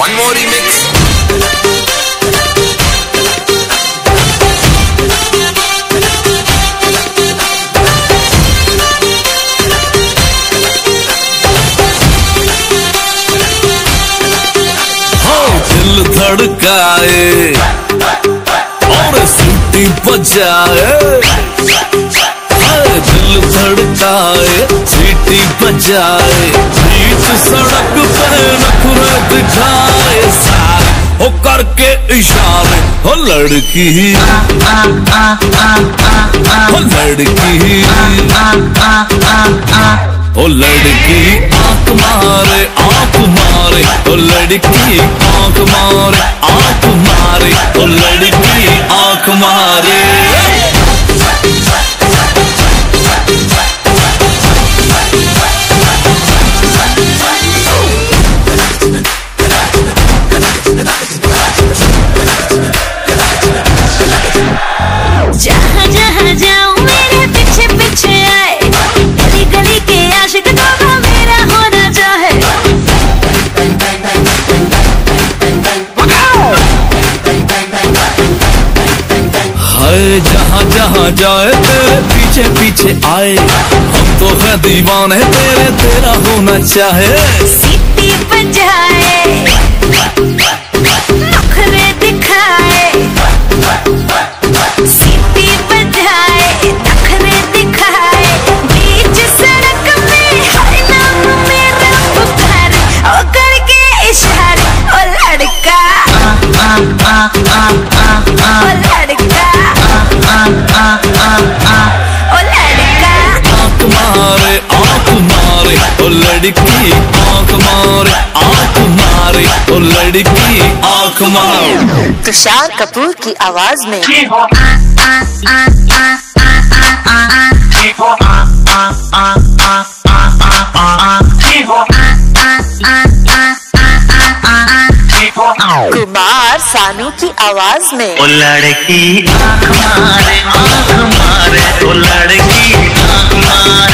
One more remix. दिल धड़काए और सीटी बजाए, दिल धड़काए सीटी बजाए, बीच सड़क पे नखरे दिखाए, सारे हो करके इशारे, हो लड़की हो लड़की ओ लड़की आंख मारे आंख मारे, ओ लड़की आंख मारे आंख मारे, ओ लड़की आंख मारे। जहाँ जहाँ जाऊँ मेरे पीछे पीछे आए, गली गली के आशिक तो मेरा होना चाहे। हाय जहाँ जहाँ जाए तेरे पीछे पीछे आए, हम तो है दीवाने तेरे, तेरा होना चाहे। सीटी बजाए नखरे दिखाए, सीटी बजाए नखरे दिखाए, बीच सड़क में हर नाम मेरा पुकारे, ओ करके इशारे, ओ लड़का ओ लड़का ओ लड़का। आंख मारे आंख मारे, ओ लड़की आंख मारे आंख मारे, ओ लड़की आंख मारे। तुषार कपूर की आवाज में कुमार सानू की आवाज में ओ लड़की आंख मारे, ओ लड़की आंख मारे।